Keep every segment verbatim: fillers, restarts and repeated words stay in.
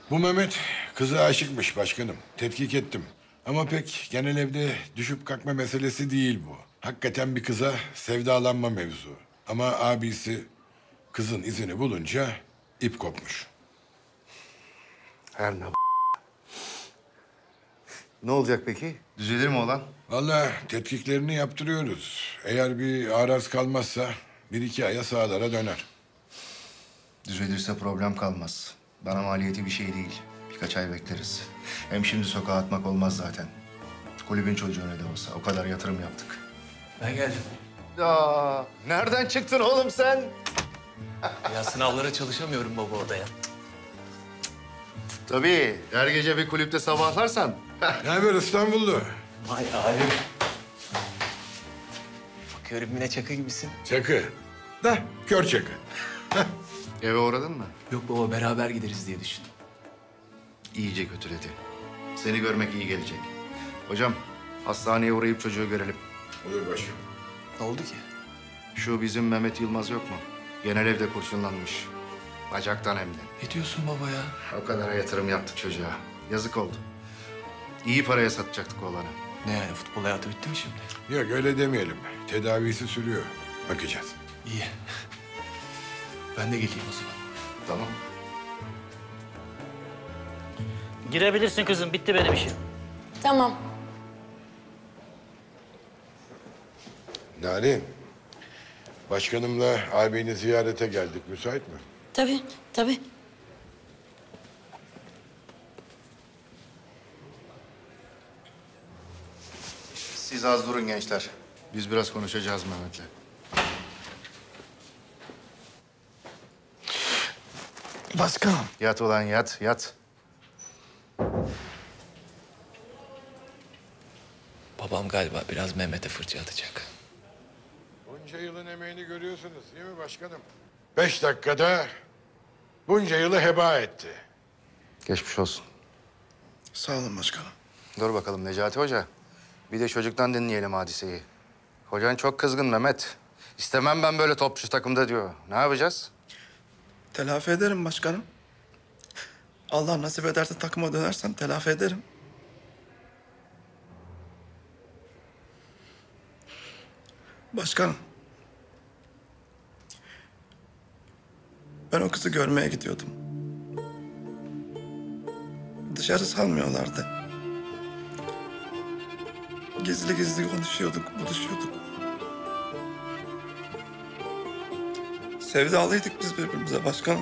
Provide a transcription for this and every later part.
Bu Mehmet kıza aşıkmış başkanım. Tetkik ettim. Ama pek genel evde düşüp kalkma meselesi değil bu. Hakikaten bir kıza sevdalanma mevzu. Ama abisi kızın izini bulunca ip kopmuş. Her ne Ne olacak peki? Düzelir mi olan? Vallahi tetkiklerini yaptırıyoruz. Eğer bir araz kalmazsa bir iki aya sağlara döner. Düzelirse problem kalmaz. Bana maliyeti bir şey değil. Birkaç ay bekleriz. Hem şimdi sokağa atmak olmaz zaten. Kulübün çocuğu ne de olsa. O kadar yatırım yaptık. Ben geldim. Ya nereden çıktın oğlum sen? Ya sınavlara çalışamıyorum baba odaya. Tabii. Her gece bir kulüpte sabahlarsan. Ne haber İstanbullu? Ay abi. Bakıyorum yine çakı gibisin. Çakı. Da kör çakı. Eve uğradın mı? Yok baba beraber gideriz diye düşündüm. İyice kötüledi. Seni görmek iyi gelecek. Hocam hastaneye uğrayıp çocuğu görelim. Olur başkanım. Ne oldu ki? Şu bizim Mehmet Yılmaz yok mu? Genel evde kurşunlanmış. Bacaktan hem de. Ne diyorsun baba ya? O kadar yatırım yaptık çocuğa. Yazık oldu. İyi paraya satacaktık oğlanı. Ne yani futbol hayatı bitti mi şimdi? Yok öyle demeyelim. Tedavisi sürüyor. Bakacağız. İyi. Ben de geleyim o zaman. Tamam. Girebilirsin kızım. Bitti benim işim. Tamam. Narin. Başkanımla ağabeyini ziyarete geldik. Müsait mi? Tabii, tabii. Siz az durun gençler. Biz biraz konuşacağız Mehmet'le. Başkanım. Yat ulan yat, yat. Babam galiba biraz Mehmet'e fırça atacak. Bunca yılın emeğini görüyorsunuz değil mi başkanım? Beş dakikada bunca yılı heba etti. Geçmiş olsun. Sağ olun başkanım. Dur bakalım Necati Hoca. Bir de çocuktan dinleyelim hadiseyi. Hocan çok kızgın Mehmet. İstemem ben böyle topçu takımda diyor. Ne yapacağız? Telafi ederim başkanım. Allah nasip ederse takıma dönersem telafi ederim. Başkanım. Ben o kızı görmeye gidiyordum. Dışarı salmıyorlardı. Gizli gizli konuşuyorduk, buluşuyorduk. Sevdalıydık biz birbirimize başkanım.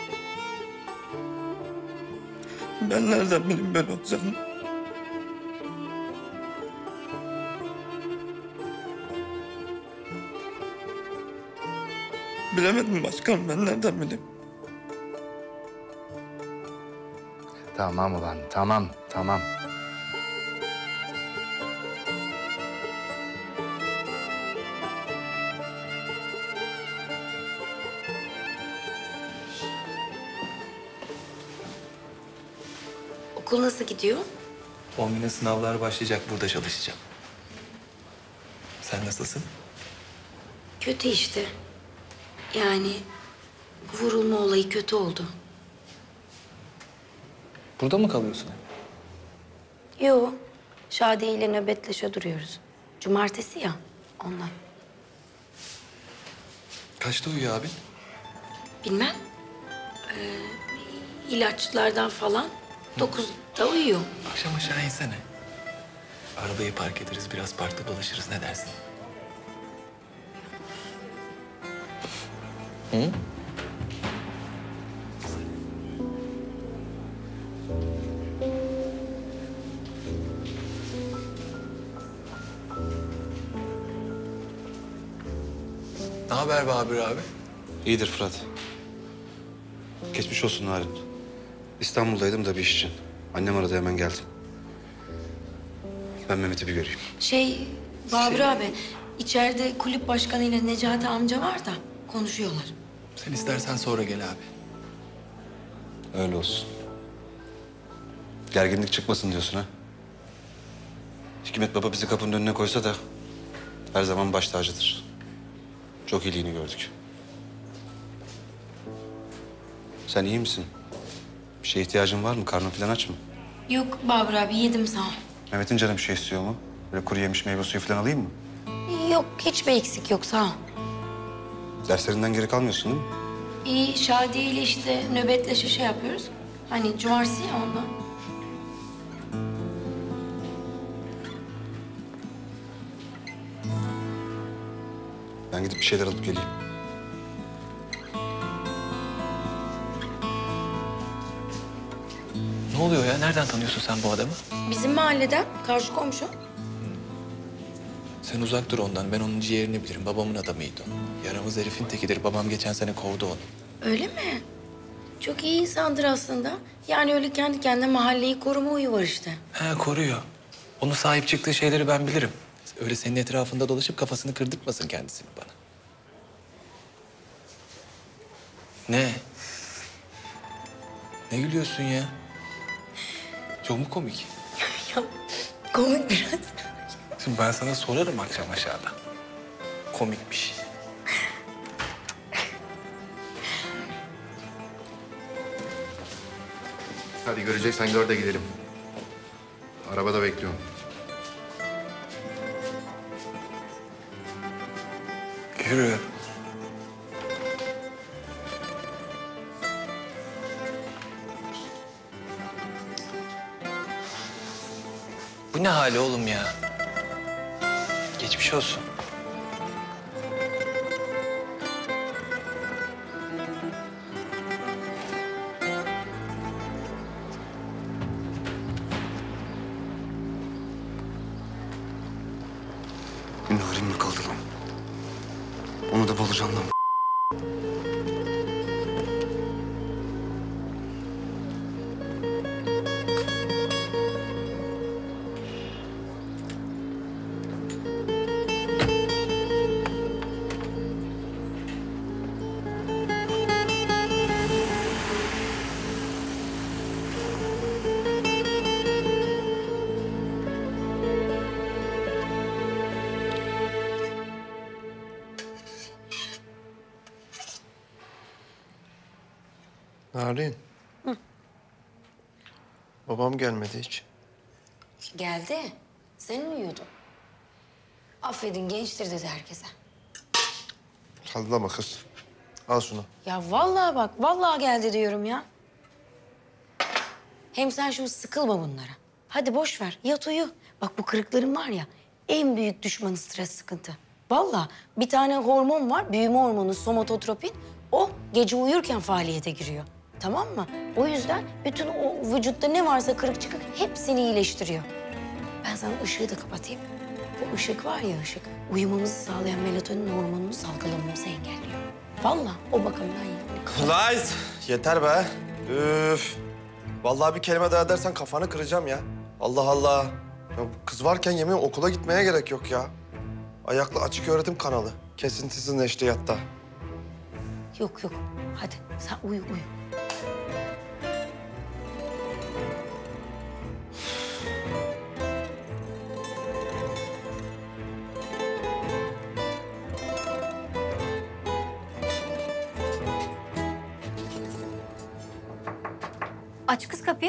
Ben nereden bileyim böyle olacağını? Bilemedim başkanım, ben nereden bileyim? Tamam ulan, tamam, tamam. Okul nasıl gidiyor? on güne sınavlar başlayacak. Burada çalışacağım. Sen nasılsın? Kötü işte. Yani bu vurulma olayı kötü oldu. Burada mı kalıyorsun? Yo, Şadiye ile nöbetleşe duruyoruz. Cumartesi ya, ondan. Kaçta uyuyor abin? Bilmem. Ee, ilaçlardan falan dokuzda uyuyor. Akşam aşağı insene. Arabayı park ederiz, biraz parkta dolaşırız. Ne dersin? Hı? Ne haber Babür abi? İyidir Fırat. Geçmiş olsun Narin. İstanbul'daydım da bir iş için. Annem aradı hemen geldim. Ben Mehmet'i bir göreyim. Şey, Babür abi, içeride kulüp başkanıyla Necati amca var da konuşuyorlar. Sen istersen sonra gel abi. Öyle olsun. Gerginlik çıkmasın diyorsun ha? Hikmet Baba bizi kapının önüne koysa da her zaman baş tacıdır. Çok iyiliğini gördük. Sen iyi misin? Bir şeye ihtiyacın var mı? Karnın falan aç mı? Yok Babür abi yedim sağ ol. Mehmet'in canı bir şey istiyor mu? Böyle kuru yemiş meyve suyu falan alayım mı? Yok hiçbir eksik yok sağ ol. Derslerinden geri kalmıyorsun değil mi? İyi Şadiye ile işte nöbetleşe şey yapıyoruz. Hani cumartesi ya ondan. Ben gidip bir şeyler alıp geleyim. Ne oluyor ya? Nereden tanıyorsun sen bu adamı? Bizim mahalleden karşı komşu. Sen uzak dur ondan. Ben onun ciğerini bilirim. Babamın adamıydı o. Yaramaz herifin tekidir. Babam geçen sene kovdu onu. Öyle mi? Çok iyi insandır aslında. Yani öyle kendi kendine mahalleyi koruma huyu var işte. He koruyor. Onun sahip çıktığı şeyleri ben bilirim. Öyle senin etrafında dolaşıp kafasını kırdırtmasın kendisini bana. Ne? Ne gülüyorsun ya? Çok mu komik? Ya komik biraz. Şimdi ben sana sorarım akşam aşağıda. Komikmiş. Hadi göreceksen gör de gidelim. Arabada bekliyorum. Yürü. Bu ne hali oğlum ya? Geçmiş olsun. Bir narin mi kaldı lan? Onu da bulacağım lan. Narin. Babam gelmedi hiç. Geldi. Sen uyuyordun. Affedin gençtir dedi herkese. Sallama kız. Al şunu. Ya vallahi bak, vallahi geldi diyorum ya. Hem sen şimdi sıkılma bunlara. Hadi boş ver, yat uyu. Bak bu kırıkların var ya, en büyük düşmanı stres, sıkıntı. Vallahi bir tane hormon var, büyüme hormonu somatotropin. O gece uyurken faaliyete giriyor. Tamam mı? O yüzden bütün o vücutta ne varsa kırık çıkık hepsini iyileştiriyor. Ben sana ışığı da kapatayım. Bu ışık var ya ışık, uyumamızı sağlayan melatonin hormonunu salgılamamızı engelliyor. Vallahi o bakımdan iyi. Lies. Yeter be. Üf. Vallahi bir kelime daha dersen kafanı kıracağım ya. Allah Allah. Ya bu kız varken yemin okula gitmeye gerek yok ya. Ayaklı açık öğretim kanalı. Kesintisiz neşriyatta. Yok yok, hadi sen uyu uyu. Aç kız kapıyı.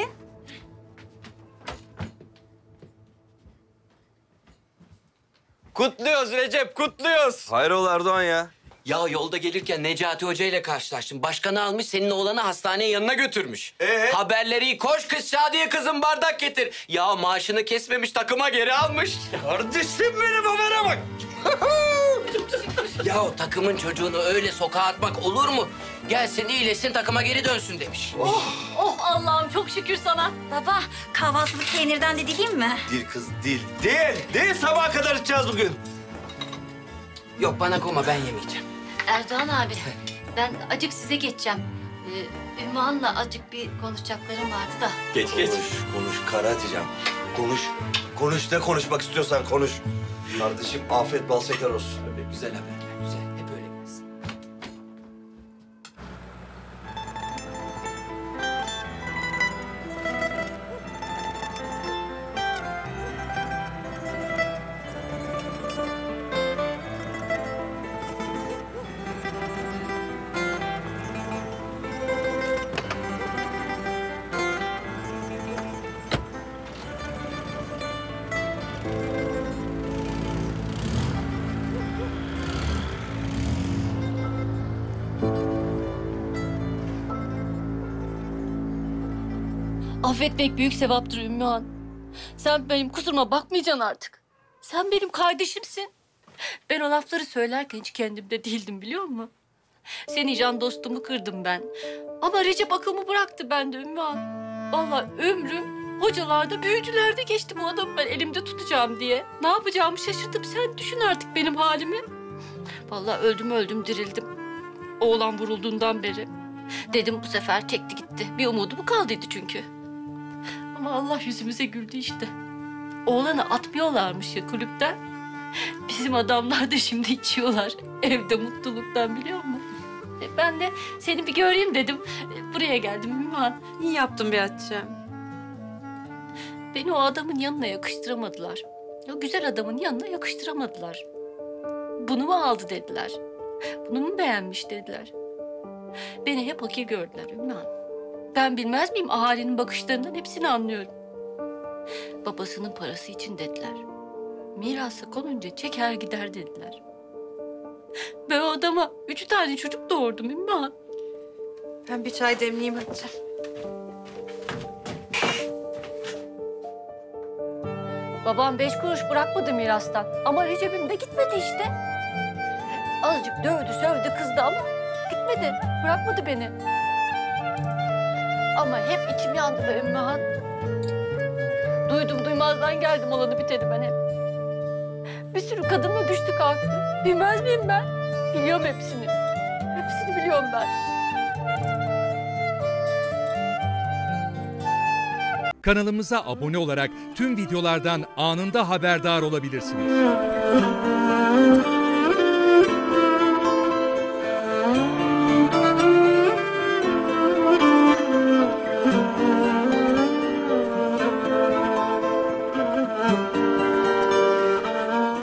Kutluyoruz Recep, kutluyoruz. Hayrola Erdoğan ya? Ya yolda gelirken Necati Hoca ile karşılaştım. Başkanı almış, senin oğlanı hastaneye yanına götürmüş. Ee? Haberleri iyi. Koş kız Şadiye kızım bardak getir. Ya maaşını kesmemiş, takıma geri almış. Kardeşim benim, habere bak. Ya o takımın çocuğunu öyle sokağa atmak olur mu? Gelsin iyileşsin, takıma geri dönsün demiş. Oh Allah'ım çok şükür sana. Baba kahvaltılık peynirden de dileyim mi? Dil kız, dil. Değil, değil. Sabaha kadar içeceğiz bugün. Yok bana koma, ben yemeyeceğim. Erdoğan abi ben acık size geçeceğim. Ee, Ümmühan'la acık bir konuşacaklarım vardı da. Geç, geç. Konuş, konuş Kara Hatice'm. Konuş. Konuş, ne konuşmak istiyorsan konuş. Kardeşim afiyet bal şeker olsun. Böyle güzel haberler, güzel. Hep öyle gelsin. Affetmek büyük sevaptır Ümmühan. Sen benim kusuruma bakmayacaksın artık. Sen benim kardeşimsin. Ben o lafları söylerken hiç kendimde değildim biliyor musun? Seni can dostumu kırdım ben. Ama Recep akılımı bıraktı bende Ümmühan. Vallahi ömrüm hocalarda, büyücülerde geçti bu adamı ben elimde tutacağım diye. Ne yapacağımı şaşırdım. Sen düşün artık benim halimi. Vallahi öldüm öldüm dirildim. Oğlan vurulduğundan beri. Dedim bu sefer çekti gitti. Bir umudu mu kaldıydı çünkü. Ama Allah yüzümüze güldü işte. Oğlanı atmıyorlarmış ya kulüpten. Bizim adamlar da şimdi içiyorlar. Evde mutluluktan biliyor musun? E ben de seni bir göreyim dedim. E buraya geldim Ümmühan. İyi yaptın be Hatice'm. Beni o adamın yanına yakıştıramadılar. O güzel adamın yanına yakıştıramadılar. Bunu mu aldı dediler. Bunu mu beğenmiş dediler. Beni hep hakir gördüler Ümmühan. Ben bilmez miyim ahalinin bakışlarından hepsini anlıyorum. Babasının parası için dediler. Mirasa konunca çeker gider dediler. Ben o adama üç tane çocuk doğurdum Ümmühan. Ben bir çay demleyeyim Hatice. Babam beş kuruş bırakmadı mirastan. Ama Recep'im de gitmedi işte. Azıcık dövdü, sövdü, kızdı ama gitmedi. Bırakmadı beni. Ama hep içim yandı be Ümmühan. Duydum duymazdan geldim olanı biteni ben hep. Bir sürü kadınla düştü kalktı. Bilmez miyim ben? Biliyorum hepsini. Hepsini biliyorum ben. Kanalımıza abone olarak tüm videolardan anında haberdar olabilirsiniz.